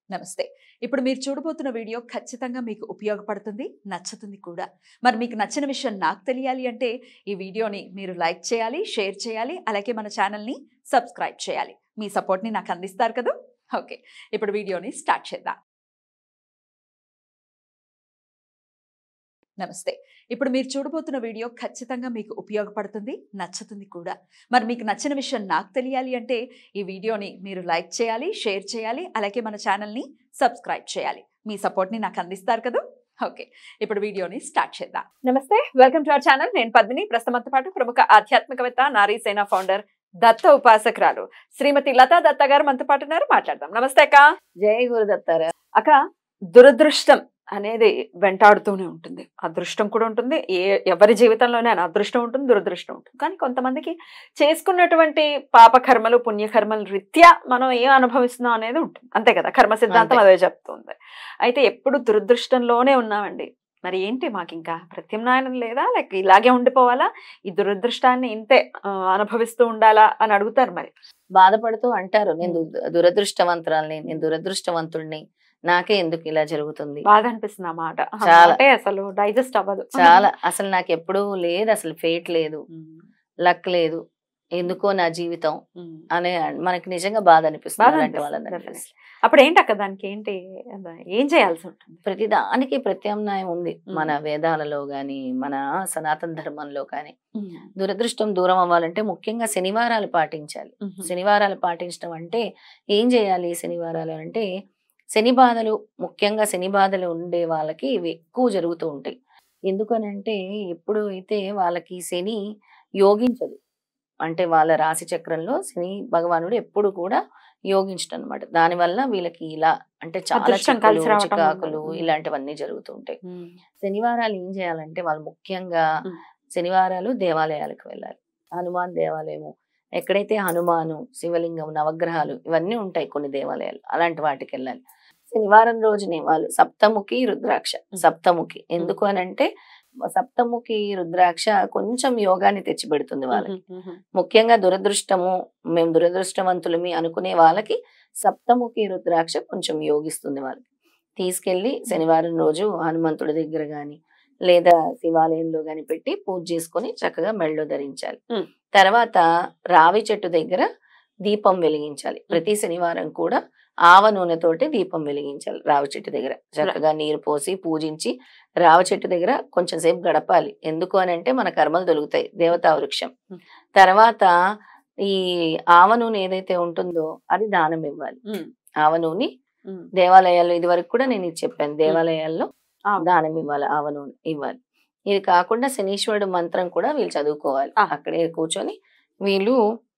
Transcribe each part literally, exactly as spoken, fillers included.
నమస్తే. ఇప్పుడు మీరు చూడబోతున్న వీడియో ఖచ్చితంగా మీకు ఉపయోగపడుతుంది, నచ్చుతుంది కూడా. మరి మీకు నచ్చిన విషయం నాకు తెలియాలి అంటే ఈ వీడియోని మీరు లైక్ చేయాలి, షేర్ చేయాలి, అలాగే మన ఛానల్‌ని సబ్స్క్రైబ్ చేయాలి. మీ సపోర్ట్‌ని నాకు అందిస్తారు కదూ? ఓకే. ఇప్పుడు వీడియోని స్టార్ట్ చేద్దాం. నమస్తే. ఇప్పుడు మీరు చూడబోతున్న వీడియో ఖచ్చితంగా మీకు ఉపయోగపడుతుంది, నచ్చుతుంది కూడా. మరి మీకు నచ్చిన విషయం నాకు తెలియాలి అంటే ఈ వీడియోని మీరు లైక్ చేయాలి, షేర్ చేయాలి, అలాగే మన ఛానల్‌ని సబ్స్క్రైబ్ చేయాలి. మీ సపోర్ట్‌ని నాకు అందిస్తారు కదూ? ఓకే. ఇప్పుడు వీడియోని స్టార్ట్ చేద్దాం. నమస్తే. Welcome to our channel. నేను పద్మిని. ప్రస్తుతంతో పాటు ప్రముఖ ఆధ్యాత్మికవేత్త, నారీ సేన ఫౌండర్, దత్త ఉపాసకురాలు శ్రీమతి లతా దత్త గారు మనతో పాటు ఉన్నారు. మాట్లాడదాం. నమస్తే అక్క. జై గురుదత్తారా. అక్క, దురదృష్టం అనేది వెంటాడుతూనే ఉంటుంది. అదృష్టం కూడా ఉంటుంది. ఏ ఎవరి జీవితంలోనే అదృష్టం ఉంటుంది, దురదృష్టం ఉంటుంది. కానీ కొంతమందికి చేసుకున్నటువంటి పాపకర్మలు, పుణ్యకర్మల రీత్యా మనం ఏం అనుభవిస్తున్నాం అనేది ఉంటుంది. అంతే కదా, కర్మ సిద్ధాంతం అదే చెప్తుంది. అయితే ఎప్పుడు దురదృష్టంలోనే ఉన్నామండి. మరి ఏంటి, మాకు ఇంకా ప్రత్యామ్నాయం లేదా, లేక ఇలాగే ఉండిపోవాలా, ఈ దురదృష్టాన్ని ఇంతే అనుభవిస్తూ ఉండాలా అని అడుగుతారు. మరి బాధపడుతూ అంటారు, నేను దురదృష్టవంతురాల్ని, నేను దురదృష్టవంతుడిని, నాకే ఎందుకు ఇలా జరుగుతుంది, బాధ అనిపిస్తుంది. ఆ మాట చాలా అసలు డైజెస్ట్ అవ్వదు. చాలా అసలు నాకు ఎప్పుడు లేదు, అసలు ఫేట్ లేదు, లక్ లేదు, ఎందుకో నా జీవితం అనే మనకి నిజంగా బాధ అనిపిస్తుంది. అప్పుడు ఏంటి అక్క, దానికి ఏంటి, ఏం చేయాల్సి ఉంటుంది? ప్రతి దానికి ప్రత్యామ్నాయం ఉంది మన వేదాలలో గాని, మన సనాతన ధర్మంలో కానీ. దురదృష్టం దూరం అవ్వాలంటే ముఖ్యంగా శనివారాలు పాటించాలి. శనివారాలు పాటించడం అంటే ఏం చేయాలి? శనివారాలు అంటే శని బాధలు, ముఖ్యంగా శని బాధలు ఉండే వాళ్ళకి ఇవి ఎక్కువ జరుగుతూ ఉంటాయి. ఎందుకనంటే ఎప్పుడు అయితే వాళ్ళకి శని యోగించదు, అంటే వాళ్ళ రాశి చక్రంలో శని భగవానుడు ఎప్పుడు కూడా యోగించడం అనమాట. దానివల్ల వీళ్ళకి ఇలా అంటే చాలా చికాకులు ఇలాంటివన్నీ జరుగుతూ ఉంటాయి. శనివారాలు ఏం చేయాలంటే వాళ్ళు ముఖ్యంగా శనివారాలు దేవాలయాలకు వెళ్ళాలి. హనుమాన్ దేవాలయము, ఎక్కడైతే హనుమాను, శివలింగం, నవగ్రహాలు ఇవన్నీ ఉంటాయి కొన్ని దేవాలయాలు, అలాంటి వాటికి వెళ్ళాలి. శనివారం రోజునే వాళ్ళు సప్తముఖి రుద్రాక్ష, సప్తముఖి ఎందుకు అని అంటే సప్తముఖి రుద్రాక్ష కొంచెం యోగాన్ని తెచ్చిపెడుతుంది వాళ్ళకి. ముఖ్యంగా దురదృష్టము, మేము దురదృష్టవంతులమి అనుకునే వాళ్ళకి సప్తముఖి రుద్రాక్ష కొంచెం యోగిస్తుంది వాళ్ళకి. తీసుకెళ్లి శనివారం రోజు హనుమంతుడి దగ్గర గాని లేదా శివాలయంలో గాని పెట్టి పూజ చేసుకొని చక్కగా మెళ్ళో ధరించాలి. తర్వాత రావి చెట్టు దగ్గర దీపం వెలిగించాలి. ప్రతి శనివారం కూడా ఆవ నూనెతోటి దీపం వెలిగించాలి. రావి చెట్టు దగ్గర చక్కగా నీరు పోసి పూజించి రావి చెట్టు దగ్గర కొంచెం సేపు గడపాలి. ఎందుకు అని అంటే మన కర్మలు తొలుగుతాయి, దేవతా వృక్షం. తర్వాత ఈ ఆవ నూనె ఏదైతే ఉంటుందో అది దానం ఇవ్వాలి. ఆవ నూనె దేవాలయాల్లో, ఇది వరకు కూడా నేను ఇది చెప్పాను, దేవాలయాల్లో దానం ఇవ్వాలి, ఆవ నూనె ఇవ్వాలి. ఇది కాకుండా శనీశ్వరుడు మంత్రం కూడా వీళ్ళు చదువుకోవాలి. అక్కడే కూర్చొని వీళ్ళు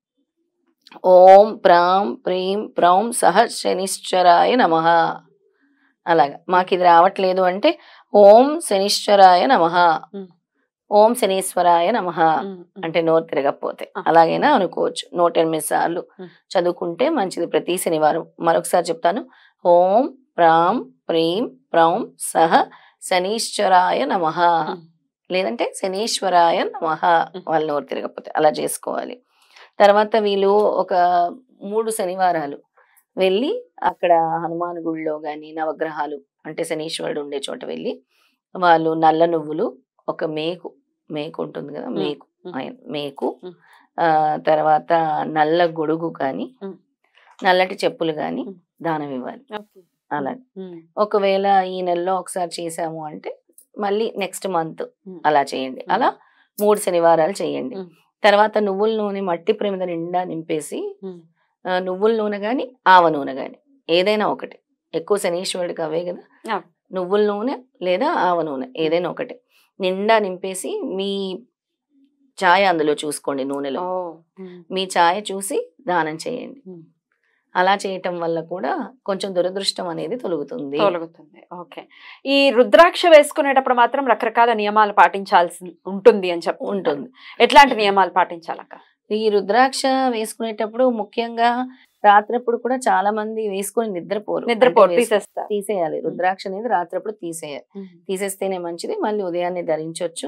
ఓం ప్రాం ప్రీం ప్రౌం సహ శనిశ్చరాయ నమః, అలాగా. మాకు ఇది రావట్లేదు అంటే ఓం శనిశ్చరాయ నమః, ఓం శనీశ్వరాయ నమః అంటే నోరు తిరగకపోతే అలాగైనా అనుకోవచ్చు. నూట ఎనిమిది సార్లు చదువుకుంటే మంచిది ప్రతి శనివారం. మరొకసారి చెప్తాను, ఓం ప్రాం ప్రీం ప్రౌం సహ శనీశ్వరాయ నమః, లేదంటే శనీశ్వరాయ నమః, వాళ్ళు నోరు తిరగకపోతే అలా చేసుకోవాలి. తర్వాత వీళ్ళు ఒక మూడు శనివారాలు వెళ్ళి అక్కడ హనుమాన్ గుడిలో గాని నవగ్రహాలు అంటే శనీశ్వరుడు ఉండే చోట వెళ్ళి వాళ్ళు నల్ల నువ్వులు, ఒక మేకు, మేకు ఉంటుంది కదా, మేకు మేకు ఆ తర్వాత నల్ల గొడుగు కానీ నల్లటి చెప్పులు కానీ దానం ఇవ్వాలి. అలా ఒకవేళ ఈ నెలలో ఒకసారి చేసాము అంటే మళ్ళీ నెక్స్ట్ మంత్ అలా చేయండి. అలా మూడు శనివారాలు చేయండి. తర్వాత నువ్వుల నూనె మట్టి ప్రమిద నిండా నింపేసి నువ్వుల నూనె గాని ఆవ నూనె గాని ఏదైనా ఒకటి, ఎక్కువ శనీశ్వరుడికి అవే కదా, నువ్వుల నూనె లేదా ఆవ నూనె ఏదైనా ఒకటి నిండా నింపేసి మీ ఛాయ అందులో చూసుకోండి, నూనెలో మీ ఛాయ చూసి దానం చేయండి. అలా చేయటం వల్ల కూడా కొంచెం దురదృష్టం అనేది తొలగుతుంది తొలగుతుంది ఓకే. ఈ రుద్రాక్ష వేసుకునేటప్పుడు మాత్రం రకరకాల నియమాలు పాటించాల్సి ఉంటుంది అని చెప్పి ఉంటుంది. ఎట్లాంటి నియమాలు పాటించాలక్క? ఈ రుద్రాక్ష వేసుకునేటప్పుడు ముఖ్యంగా రాత్రప్పుడు కూడా చాలా మంది వేసుకొని నిద్రపోరు, నిద్రపోరు తీసేస్తారు. తీసేయాలి రుద్రాక్ష అనేది రాత్రప్పుడు తీసేయాలి. తీసేస్తేనే మంచిది. మళ్ళీ ఉదయాన్నే ధరించవచ్చు.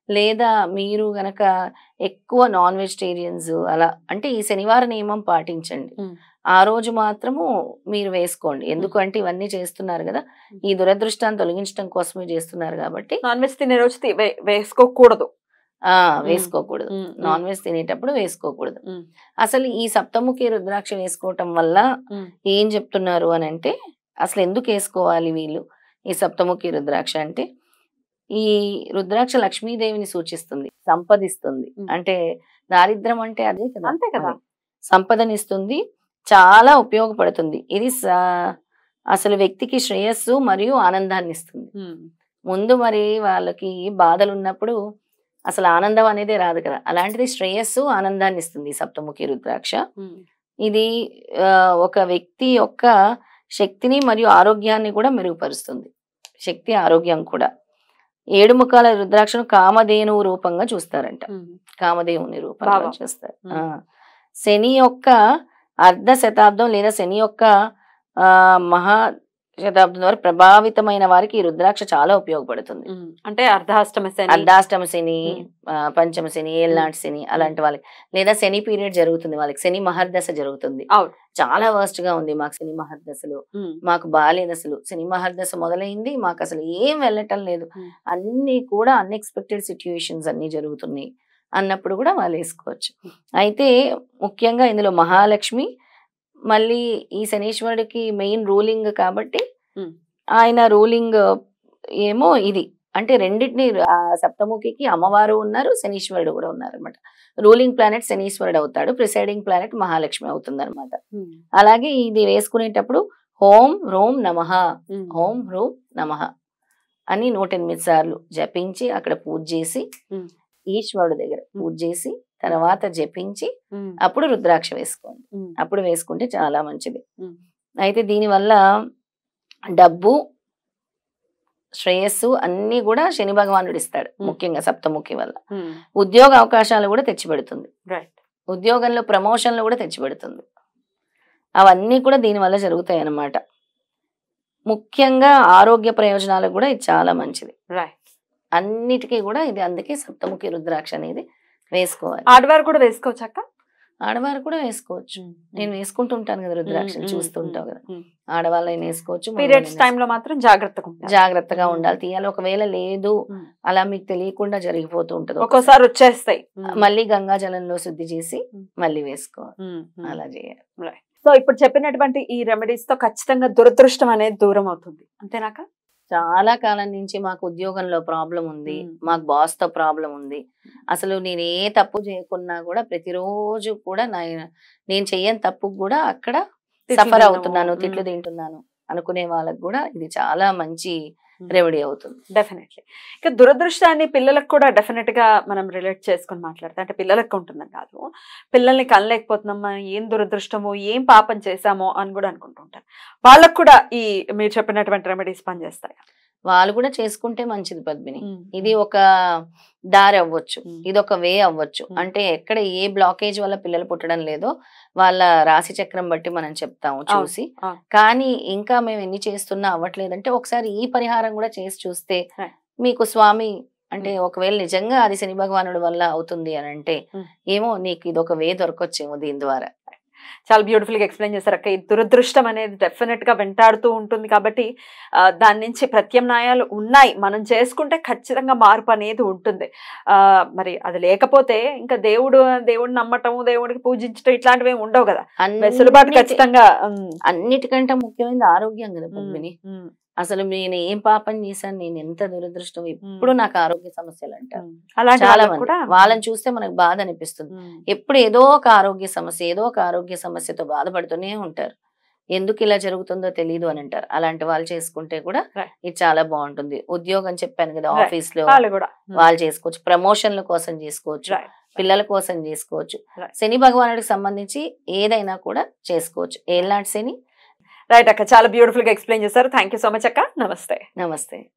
లేదా మీరు గనక ఎక్కువ నాన్ వెజిటేరియన్స్ అలా అంటే ఈ శనివార నియమం పాటించండి. ఆ రోజు మాత్రము మీరు వేసుకోండి. ఎందుకంటే ఇవన్నీ చేస్తున్నారు కదా, ఈ దురదృష్టాన్ని తొలగించడం కోసమే చేస్తున్నారు కాబట్టి నాన్ వెజ్ తినే రోజు వేసుకోకూడదు. ఆ వేసుకోకూడదు. నాన్ వెజ్ తినేటప్పుడు వేసుకోకూడదు. అసలు ఈ సప్తముఖి రుద్రాక్ష వేసుకోవటం వల్ల ఏం చెప్తున్నారు అని అంటే, అసలు ఎందుకు వేసుకోవాలి వీళ్ళు ఈ సప్తముఖి రుద్రాక్ష అంటే, ఈ రుద్రాక్ష లక్ష్మీదేవిని సూచిస్తుంది, సంపదిస్తుంది. అంటే దారిద్రం అంటే అదే కదా, అంతే కదా, సంపదనిస్తుంది, చాలా ఉపయోగపడుతుంది. ఇది అసలు వ్యక్తికి శ్రేయస్సు మరియు ఆనందాన్ని ఇస్తుంది. ముందు మరి వాళ్ళకి బాధలు ఉన్నప్పుడు అసలు ఆనందం అనేది రాదు కదా, అలాంటిది శ్రేయస్సు ఆనందాన్ని ఇస్తుంది ఈ సప్తముఖి రుద్రాక్ష. ఇది ఒక వ్యక్తి యొక్క శక్తిని మరియు ఆరోగ్యాన్ని కూడా మెరుగుపరుస్తుంది. శక్తి ఆరోగ్యం కూడా. ఏడు ముఖాల రుద్రాక్షను కామధేనువు రూపంగా చూస్తారంట, కామధేవుని రూపంగా చూస్తారు. శని యొక్క అర్ధ శతాబ్దం లేదా శని యొక్క ఆ మహా శతాబ్దం ద్వారా ప్రభావితమైన వారికి ఈ రుద్రాక్ష చాలా ఉపయోగపడుతుంది. అంటే అర్ధాష్టమ శని, అర్ధాష్టమ శని, పంచమ శని, ఏళ్ళనాటి శని అలాంటి వాళ్ళకి, లేదా శని పీరియడ్ జరుగుతుంది వాళ్ళకి, శని మహర్దశ జరుగుతుంది, చాలా వర్స్ట్ గా ఉంది మాకు శని మహర్దశలు, మాకు బాలేదు అసలు, శని మహర్దశ మొదలైంది మాకు అసలు ఏం వెళ్ళటం లేదు, అన్ని కూడా అన్ఎక్స్పెక్టెడ్ సిచ్యుయేషన్స్ అన్ని జరుగుతున్నాయి అన్నప్పుడు కూడా వాళ్ళు వేసుకోవచ్చు. అయితే ముఖ్యంగా ఇందులో మహాలక్ష్మి, మళ్ళీ ఈ శనీశ్వరుడికి మెయిన్ రూలింగ్ కాబట్టి ఆయన రూలింగ్ ఏమో ఇది అంటే రెండింటిని, సప్తముఖికి అమ్మవారు ఉన్నారు, శనీశ్వరుడు కూడా ఉన్నారు అనమాట. రూలింగ్ ప్లానెట్ శనీశ్వరుడు అవుతాడు, ప్రిసైడింగ్ ప్లానెట్ మహాలక్ష్మి అవుతుంది అనమాట. అలాగే ఇది వేసుకునేటప్పుడు హోం హ్రోం నమః, హోం హ్రోం నమః అని నూట ఎనిమిది సార్లు జపించి అక్కడ పూజ చేసి, ఈశ్వరుడు దగ్గర పూజ చేసి తర్వాత జపించి అప్పుడు రుద్రాక్ష వేసుకోండి. అప్పుడు వేసుకుంటే చాలా మంచిది. అయితే దీనివల్ల డబ్బు, శ్రేయస్సు అన్ని కూడా శని భగవానుడు ఇస్తాడు. ముఖ్యంగా సప్తముఖి వల్ల ఉద్యోగ అవకాశాలు కూడా తెచ్చిపెడుతుంది, ఉద్యోగంలో ప్రమోషన్లు కూడా తెచ్చిపెడుతుంది. అవన్నీ కూడా దీనివల్ల జరుగుతాయి అన్నమాట. ముఖ్యంగా ఆరోగ్య ప్రయోజనాలకు కూడా ఇది చాలా మంచిది. అన్నిటికీ కూడా ఇది, అందుకే సప్తముఖి రుద్రాక్ష అనేది వేసుకోవాలి. ఆడవారు కూడా వేసుకోవచ్చు అక్క? ఆడవారు కూడా వేసుకోవచ్చు. నేను వేసుకుంటుంటాను కదా రుద్రాక్ష, చూస్తుంటావు కదా, ఆడవాళ్ళని వేసుకోవచ్చు. పీరియడ్స్ టైంలో మాత్రం జాగ్రత్తగా జాగ్రత్తగా ఉండాలి, తీయాలి. ఒకవేళ లేదు అలా మీకు తెలియకుండా జరిగిపోతూ ఉంటది, ఒక్కోసారి వచ్చేస్తాయి, మళ్ళీ గంగా జలంలో శుద్ధి చేసి మళ్ళీ వేసుకోవాలి, అలా చేయాలి. సో ఇప్పుడు చెప్పినటువంటి ఈ రెమెడీస్ తో ఖచ్చితంగా దురదృష్టం అనేది దూరం అవుతుంది, అంతేనాక? చాలా కాలం నుంచి మాకు ఉద్యోగంలో ప్రాబ్లం ఉంది, మాకు బాస్ తో ప్రాబ్లం ఉంది, అసలు నేను ఏ తప్పు చేయకున్నా కూడా ప్రతిరోజు కూడా నా నేను చెయ్యని తప్పు కూడా అక్కడ సఫర్ అవుతున్నాను, తిట్లు తింటున్నాను అనుకునే వాళ్ళకి కూడా ఇది చాలా మంచి రెమెడీ అవుతుంది. డెఫినెట్లీ. ఇక దురదృష్టాన్ని పిల్లలకు కూడా డెఫినెట్ గా మనం రిలేట్ చేసుకుని మాట్లాడతాం. అంటే పిల్లలకు ఉంటుందని కాదు, పిల్లల్ని కనలేకపోతున్నామా, ఏం దురదృష్టమో, ఏం పాపం చేశామో అని కూడా అనుకుంటుంటారు. వాళ్ళకు కూడా ఈ మీరు చెప్పినటువంటి రెమెడీస్ పనిచేస్తాయి? వాళ్ళు కూడా చేసుకుంటే మంచిది పద్మిని. ఇది ఒక దారి అవ్వచ్చు, ఇది ఒక వే అవ్వచ్చు. అంటే ఎక్కడ ఏ బ్లాకేజ్ వల్ల పిల్లలు పుట్టడం లేదో వాళ్ళ రాశి చక్రం బట్టి మనం చెప్తాము చూసి. కానీ ఇంకా మేము ఎన్ని చేస్తున్నా అవ్వట్లేదంటే ఒకసారి ఈ పరిహారం కూడా చేసి చూస్తే మీకు స్వామి అంటే ఒకవేళ నిజంగా అది శని భగవానుడి వల్ల అవుతుంది అని అంటే ఏమో నీకు ఇది ఒక వే దొరకొచ్చేమో దీని ద్వారా. చాలా బ్యూటిఫుల్ గా ఎక్స్ప్లెయిన్ చేశారు అక్క. ఈ దురదృష్టం అనేది డెఫినెట్ గా వెంటాడుతూ ఉంటుంది కాబట్టి దాని నుంచి ప్రత్యామ్నాయాలు ఉన్నాయి, మనం చేసుకుంటే ఖచ్చితంగా మార్పు అనేది ఉంటుంది. ఆ మరి అది లేకపోతే ఇంకా దేవుడు దేవుడిని నమ్మటము, దేవుడికి పూజించటం ఇట్లాంటివి ఏమి ఉండవు కదా, వెసులుబాటు ఖచ్చితంగా. అన్నిటికంటే ముఖ్యమైనది ఆరోగ్యం కదా పద్మిని. అసలు నేను ఏం పాపం చేశాను, నేను ఎంత దురదృష్టం, ఎప్పుడు నాకు ఆరోగ్య సమస్యలు అంటారు చాలా మంది. వాళ్ళని చూస్తే మనకు బాధ అనిపిస్తుంది. ఎప్పుడు ఏదో ఒక ఆరోగ్య సమస్య ఏదో ఒక ఆరోగ్య సమస్యతో బాధపడుతూనే ఉంటారు. ఎందుకు ఇలా జరుగుతుందో తెలియదు అని అంటారు. అలాంటి వాళ్ళు చేసుకుంటే కూడా ఇది చాలా బాగుంటుంది. ఉద్యోగం చెప్పాను కదా, ఆఫీస్ లో వాళ్ళు చేసుకోవచ్చు, ప్రమోషన్ల కోసం చేసుకోవచ్చు, పిల్లల కోసం చేసుకోవచ్చు. శని భగవానుడికి సంబంధించి ఏదైనా కూడా చేసుకోవచ్చు. ఏళ్ళనాటి శని. రైట్ అక్క, చాలా బ్యూటిఫుల్ గా ఎక్స్ప్లెయిన్ చేశారు. థ్యాంక్ యూ సో మచ్ అక్క. నమస్తే. నమస్తే.